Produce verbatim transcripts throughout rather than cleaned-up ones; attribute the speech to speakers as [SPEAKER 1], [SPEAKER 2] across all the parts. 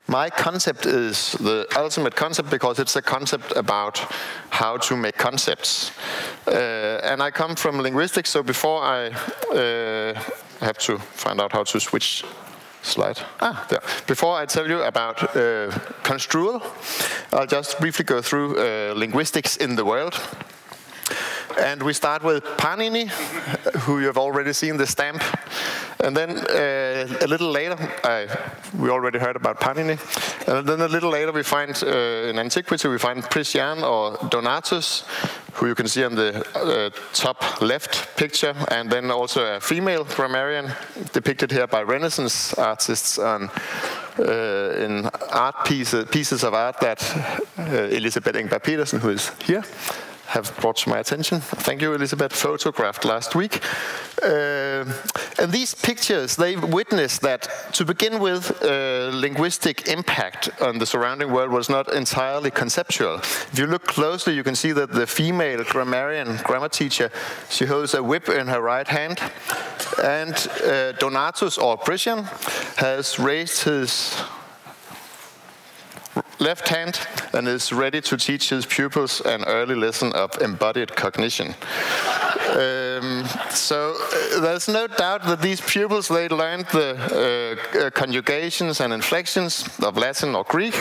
[SPEAKER 1] My concept is the ultimate concept because it's a concept about how to make concepts. Uh, and I come from linguistics, so before I uh, have to find out how to switch slide. Ah, there. Before I tell you about uh, Construal, I'll just briefly go through uh, linguistics in the world. And we start with Panini, who you've already seen the stamp. And then uh, a little later, I, we already heard about Panini. And then a little later we find, uh, in antiquity, we find Priscian or Donatus, who you can see on the uh, top left picture. And then also a female grammarian, depicted here by Renaissance artists on, uh, in art pieces, pieces of art that uh, Elisabeth Engberg Petersen, who is here, have brought to my attention. Thank you, Elisabeth, photographed last week. Uh, and these pictures, they witness that, to begin with, uh, linguistic impact on the surrounding world was not entirely conceptual. If you look closely, you can see that the female grammarian, grammar teacher, she holds a whip in her right hand. And uh, Donatus, or Priscian, has raised his left hand and is ready to teach his pupils an early lesson of embodied cognition. um, so uh, there's no doubt that these pupils, they learned the uh, uh, conjugations and inflections of Latin or Greek.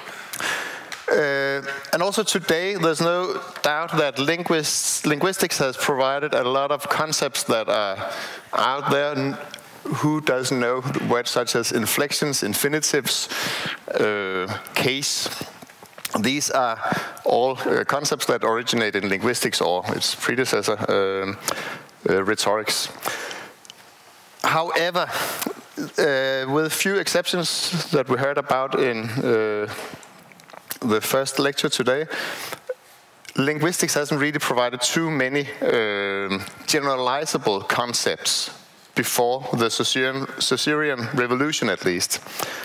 [SPEAKER 1] Uh, and also today, there's no doubt that linguists, linguistics has provided a lot of concepts that are out there. Who doesn't know words such as inflections, infinitives, uh, case? These are all uh, concepts that originate in linguistics or its predecessor, uh, uh, rhetorics. However, uh, with few exceptions that we heard about in uh, the first lecture today, linguistics hasn't really provided too many uh, generalizable concepts before the Caesarean Revolution, at least.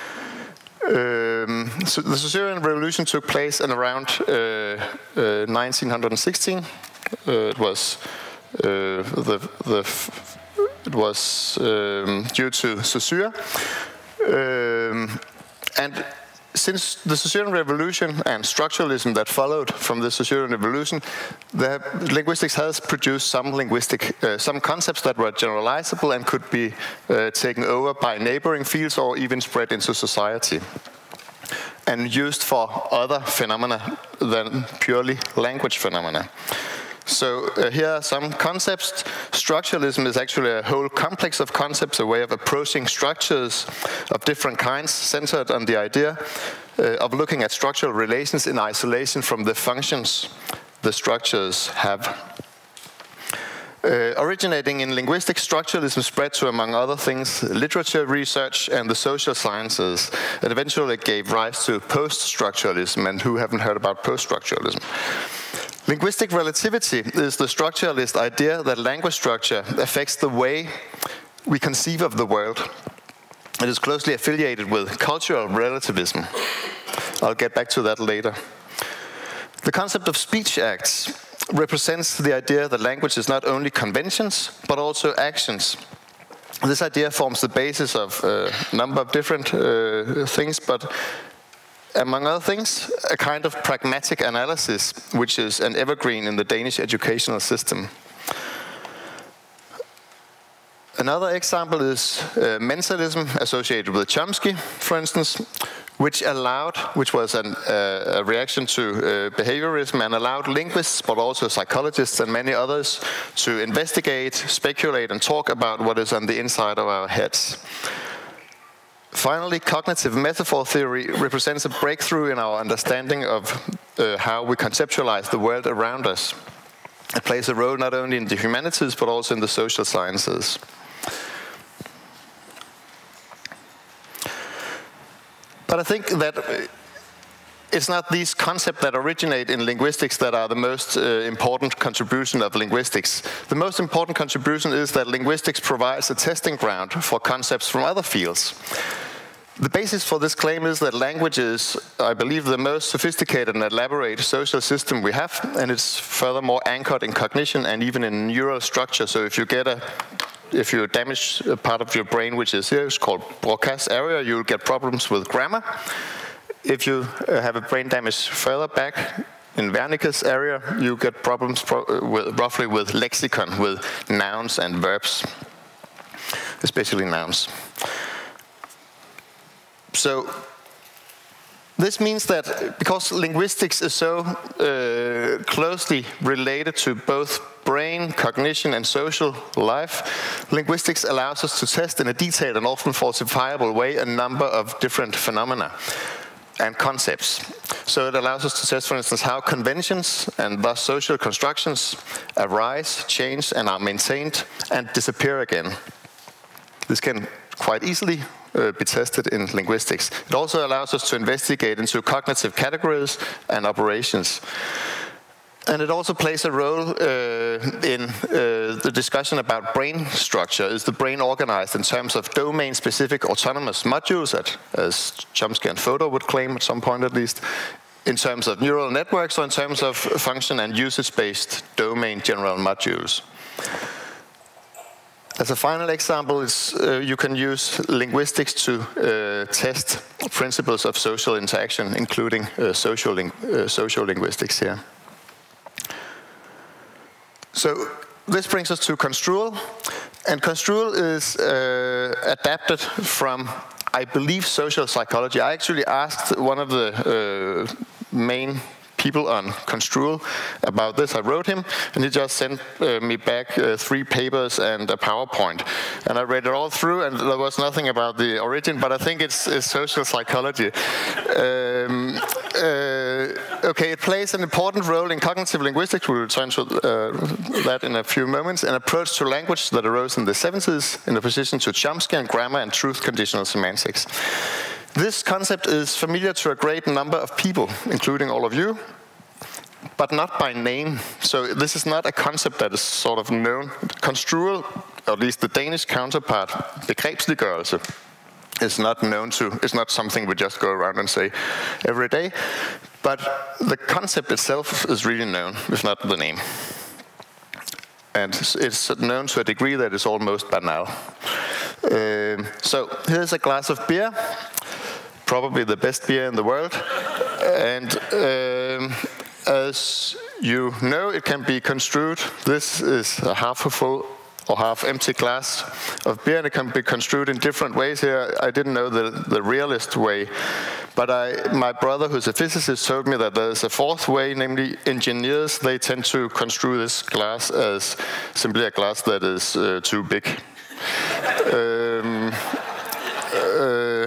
[SPEAKER 1] Um, so the Caesarean Revolution took place in around uh, uh, nineteen sixteen. Uh, it was uh, the the it was um, due to Caesar, um, and since the Caesarean Revolution and structuralism that followed from the Caesarean Revolution, the linguistics has produced some linguistic, uh, some concepts that were generalizable and could be uh, taken over by neighboring fields or even spread into society, and used for other phenomena than purely language phenomena. So uh, here are some concepts. Structuralism is actually a whole complex of concepts, a way of approaching structures of different kinds, centered on the idea uh, of looking at structural relations in isolation from the functions the structures have. Uh, originating in linguistics, structuralism spread to, among other things, literature research and the social sciences, and eventually gave rise to post-structuralism. And who haven't heard about post-structuralism? Linguistic relativity is the structuralist idea that language structure affects the way we conceive of the world. It is closely affiliated with cultural relativism. I'll get back to that later. The concept of speech acts represents the idea that language is not only conventions, but also actions. This idea forms the basis of a number of different uh, things, but among other things, a kind of pragmatic analysis, which is an evergreen in the Danish educational system. Another example is uh, mentalism associated with Chomsky, for instance, which allowed, which was an, uh, a reaction to uh, behaviorism, and allowed linguists, but also psychologists and many others, to investigate, speculate, and talk about what is on the inside of our heads. Finally, cognitive metaphor theory represents a breakthrough in our understanding of uh, how we conceptualize the world around us. It plays a role not only in the humanities, but also in the social sciences. But I think that it's not these concepts that originate in linguistics that are the most uh, important contribution of linguistics. The most important contribution is that linguistics provides a testing ground for concepts from other fields. The basis for this claim is that language is, I believe, the most sophisticated and elaborate social system we have, and it's furthermore anchored in cognition and even in neural structure. So if you get a If you damage a part of your brain, which is here, it's called Broca's area, you'll get problems with grammar. if you uh, have a brain damage further back in Wernicke's area, you get problems pro with, roughly with lexicon, with nouns and verbs, especially nouns. So this means that because linguistics is so uh, closely related to both brain, cognition, and social life, linguistics allows us to test in a detailed and often falsifiable way a number of different phenomena and concepts. So it allows us to test, for instance, how conventions and thus social constructions arise, change, and are maintained and disappear again. This can quite easily uh, be tested in linguistics. It also allows us to investigate into cognitive categories and operations. And it also plays a role uh, in uh, the discussion about brain structure. Is the brain organized in terms of domain-specific autonomous modules, as Chomskyan Fodo would claim at some point at least, in terms of neural networks, or in terms of function and usage-based domain general modules? As a final example, is, uh, you can use linguistics to uh, test principles of social interaction, including uh, social, ling uh, social linguistics here. So this brings us to Construal, and Construal is uh, adapted from, I believe, social psychology. I actually asked one of the uh, main people on Construal about this. I wrote him, and he just sent uh, me back uh, three papers and a PowerPoint. And I read it all through, and there was nothing about the origin, but I think it's, it's social psychology. Um, uh, okay, it plays an important role in cognitive linguistics. We'll return to uh, that in a few moments. An approach to language that arose in the seventies in opposition to Chomskyan grammar and truth-conditional semantics. This concept is familiar to a great number of people, including all of you, but not by name. So this is not a concept that is sort of known. Construal, or at least the Danish counterpart, begrebsliggørelse, is not known to, it's not something we just go around and say every day. But the concept itself is really known, if not the name. And it's known to a degree that is almost banal. Um, so here's a glass of beer, probably the best beer in the world. And um, as you know, it can be construed. This is a half a full or half empty glass of beer, and it can be construed in different ways here. I didn't know the, the realist way, but I, my brother, who's a physicist, told me that there's a fourth way, namely engineers, they tend to construe this glass as simply a glass that is uh, too big. um, uh,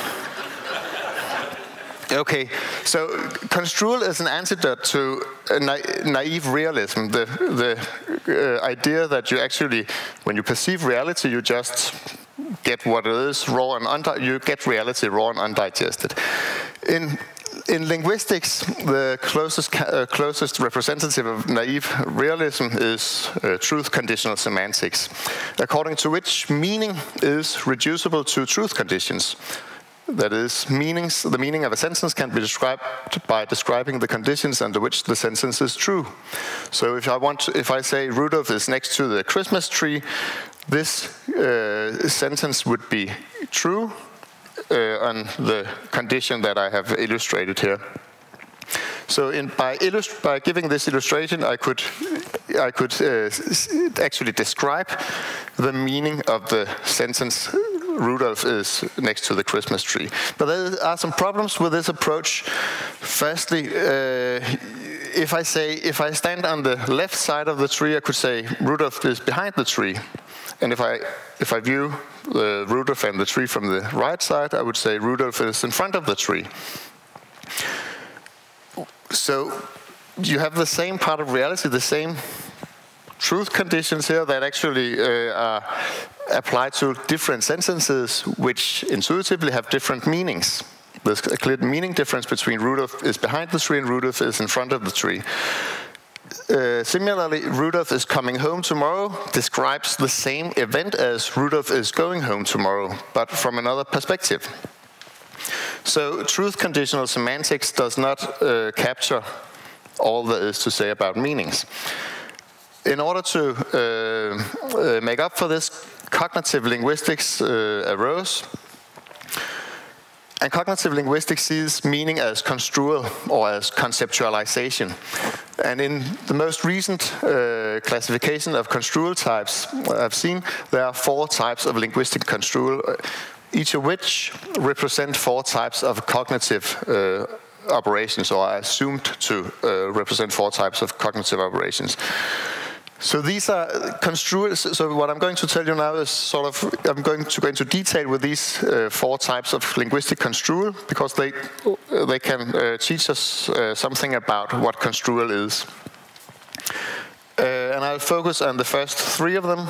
[SPEAKER 1] Okay, so Construal is an antidote to na naive realism, the, the uh, idea that you actually, when you perceive reality, you just get what it is, raw and undi you get reality raw and undigested. In in linguistics, the closest uh, closest representative of naive realism is uh, truth-conditional semantics, according to which meaning is reducible to truth conditions. That is, meanings, the meaning of a sentence can be described by describing the conditions under which the sentence is true. So if I want to, if I say Rudolph is next to the Christmas tree, this uh, sentence would be true uh, on the condition that I have illustrated here. So in, by, illust by giving this illustration, I could, I could uh, actually describe the meaning of the sentence Rudolph is next to the Christmas tree. But there are some problems with this approach. Firstly, uh, if I say, if I stand on the left side of the tree, I could say Rudolph is behind the tree. And if I, if I view uh, Rudolph and the tree from the right side, I would say Rudolph is in front of the tree. So you have the same part of reality, the same truth conditions here that actually uh, are applied to different sentences which intuitively have different meanings. There's a clear meaning difference between Rudolph is behind the tree and Rudolph is in front of the tree. Uh, similarly, Rudolph is coming home tomorrow describes the same event as Rudolph is going home tomorrow, but from another perspective. So truth-conditional semantics does not uh, capture all there is to say about meanings. In order to uh, uh, make up for this, cognitive linguistics uh, arose. And cognitive linguistics sees meaning as construal or as conceptualization. And in the most recent uh, classification of construal types I've seen, there are four types of linguistic construal, each of which represent four types of cognitive uh, operations, or are assumed to uh, represent four types of cognitive operations. So these are construed. So what I'm going to tell you now is sort of, I'm going to go into detail with these uh, four types of linguistic construal, because they they can uh, teach us uh, something about what construal is. Uh, and I'll focus on the first three of them,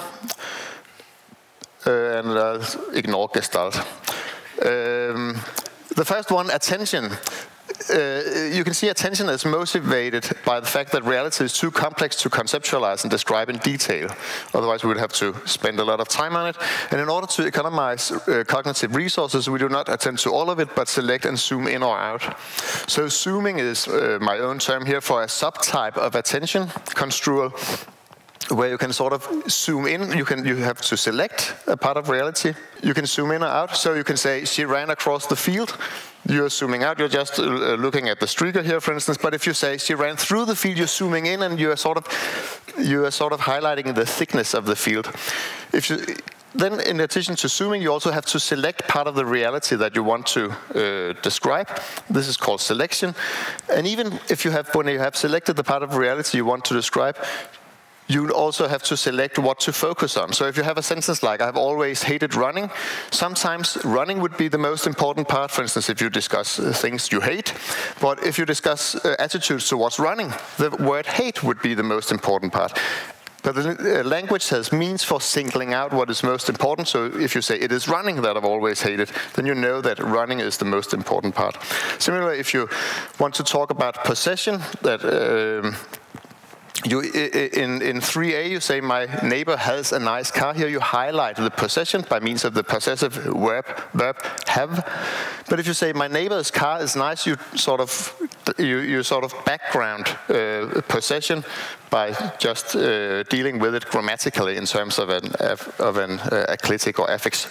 [SPEAKER 1] uh, and I'll ignore Gestalt. Um, the first one, attention. Uh, you can see attention is motivated by the fact that reality is too complex to conceptualize and describe in detail. Otherwise, we would have to spend a lot of time on it. And in order to economize uh, cognitive resources, we do not attend to all of it, but select and zoom in or out. So zooming is uh, my own term here for a subtype of attention construal, where you can sort of zoom in. You can you have to select a part of reality. You can zoom in or out. So you can say, she ran across the field. You're zooming out, you're just uh, looking at the streaker here, for instance. But if you say she ran through the field, you're zooming in, and you're sort of you are sort of highlighting the thickness of the field. If you then, in addition to zooming, you also have to select part of the reality that you want to uh, describe. This is called selection. And even if you have when you have selected the part of reality you want to describe, you also have to select what to focus on. So if you have a sentence like, I've always hated running, sometimes running would be the most important part, for instance, if you discuss uh, things you hate. But if you discuss uh, attitudes towards running, the word hate would be the most important part. But the uh, language has means for singling out what is most important. So if you say, it is running that I've always hated, then you know that running is the most important part. Similarly, if you want to talk about possession, that um, You, in, in three A, you say, my neighbor has a nice car. Here you highlight the possession by means of the possessive verb, verb have. But if you say, my neighbor's car is nice, you sort of, you, you sort of background uh, possession by just uh, dealing with it grammatically in terms of an, of an uh, acclitic or affix.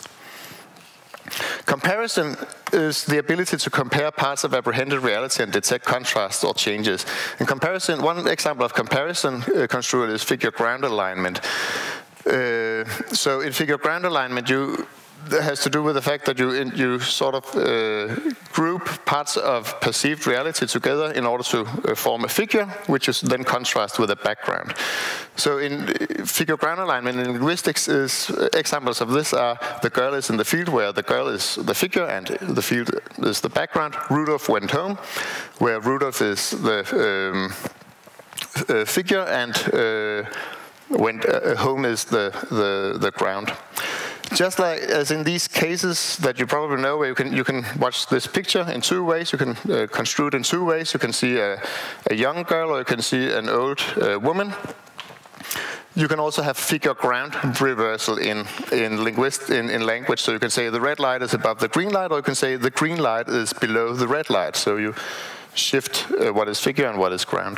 [SPEAKER 1] Comparison is the ability to compare parts of apprehended reality and detect contrasts or changes. In comparison, one example of comparison uh, construal is figure ground alignment. Uh, so in figure ground alignment, you that has to do with the fact that you in, you sort of uh, group parts of perceived reality together in order to uh, form a figure, which is then contrast with a background. So in figure ground alignment in linguistics, is uh, examples of this are the girl is in the field, where the girl is the figure and the field is the background. Rudolph went home, where Rudolph is the um, uh, figure and uh, went uh, home is the the, the ground. Just like as in these cases that you probably know, where you can you can watch this picture in two ways. You can uh, construe it in two ways. You can see a, a young girl, or you can see an old uh, woman. You can also have figure ground reversal in in linguist in, in language. So you can say the red light is above the green light, or you can say the green light is below the red light. So you shift uh, what is figure and what is ground.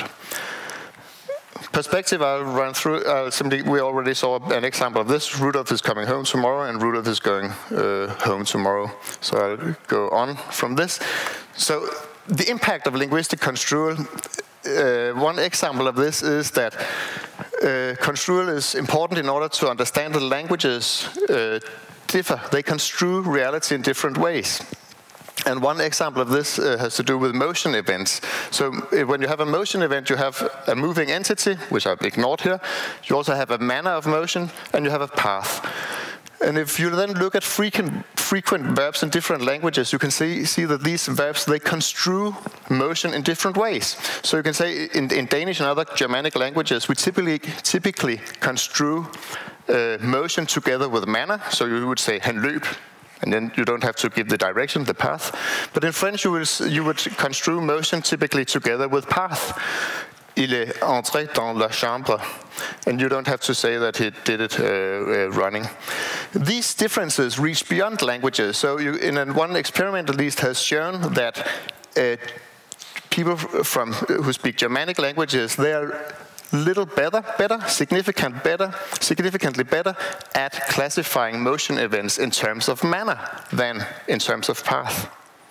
[SPEAKER 1] Perspective, I'll run through. Uh, simply, we already saw an example of this. Rudolph is coming home tomorrow, and Rudolph is going uh, home tomorrow. So I'll go on from this. So the impact of linguistic construal. Uh, one example of this is that uh, construal is important in order to understand that languages uh, differ. They construe reality in different ways. And one example of this uh, has to do with motion events. So uh, when you have a motion event, you have a moving entity, which I've ignored here. You also have a manner of motion, and you have a path. And if you then look at frequent, frequent verbs in different languages, you can see, see that these verbs, they construe motion in different ways. So you can say in, in Danish and other Germanic languages, we typically, typically construe uh, motion together with manner. So you would say, han løb. And then you don't have to give the direction, the path. But in French, you, will, you would construe motion typically together with path. Il est entré dans la chambre. And you don't have to say that he did it uh, uh, running. These differences reach beyond languages. So you, in a, one experiment at least has shown that uh, people from who speak Germanic languages, they are little better, better, significant better, significantly better at classifying motion events in terms of manner than in terms of path.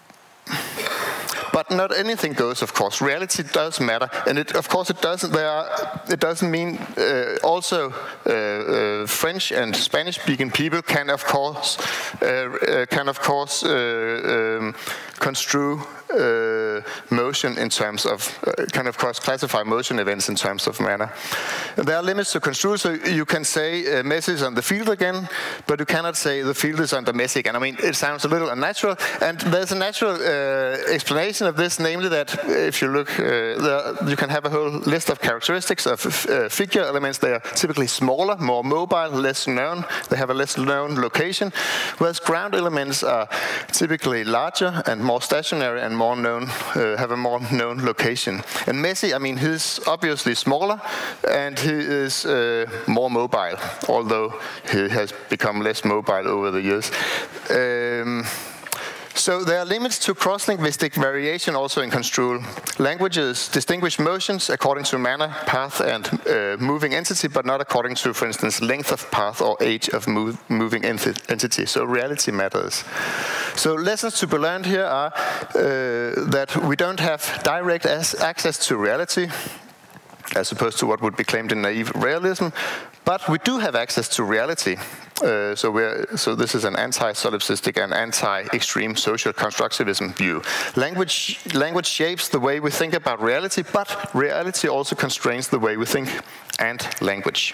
[SPEAKER 1] But not anything goes, of course. Reality does matter, and it, of course, it doesn't. There are, it doesn't mean uh, also uh, uh, French and Spanish-speaking people can, of course, uh, uh, can of course uh, um, construe uh, motion in terms of, uh, can of course classify motion events in terms of manner. And there are limits to construe, so you can say uh, Messi is on the field again, but you cannot say the field is under Messi again. I mean, it sounds a little unnatural, and there's a natural uh, explanation of this, namely that if you look, uh, there, you can have a whole list of characteristics of uh, figure elements. They are typically smaller, more mobile, less known. They have a less known location, whereas ground elements are typically larger and more stationary and more known, uh, have a more known location. And Messi, I mean, he's obviously smaller and he is uh, more mobile, although he has become less mobile over the years. Um, So there are limits to cross-linguistic variation also in construal. Languages distinguish motions according to manner, path, and uh, moving entity, but not according to, for instance, length of path or age of move, moving enti entity. So reality matters. So lessons to be learned here are uh, that we don't have direct access to reality, as opposed to what would be claimed in naive realism, but we do have access to reality. Uh, so, we're, so this is an anti-solipsistic and anti-extreme social constructivism view. Language, language shapes the way we think about reality, but reality also constrains the way we think and language.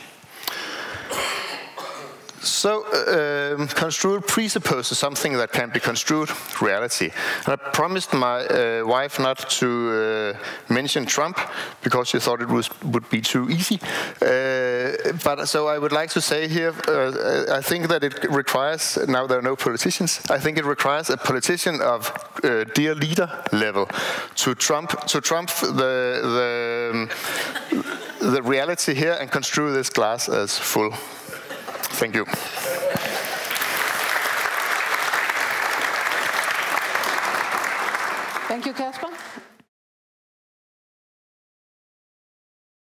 [SPEAKER 1] So, um, construal presupposes something that can be construed, reality. And I promised my uh, wife not to uh, mention Trump, because she thought it was, would be too easy. Uh, but so I would like to say here, uh, I think that it requires, now there are no politicians, I think it requires a politician of uh, dear leader level to trump, to trump the, the, um, the reality here and construe this glass as full. Thank you.
[SPEAKER 2] Thank you, Kasper.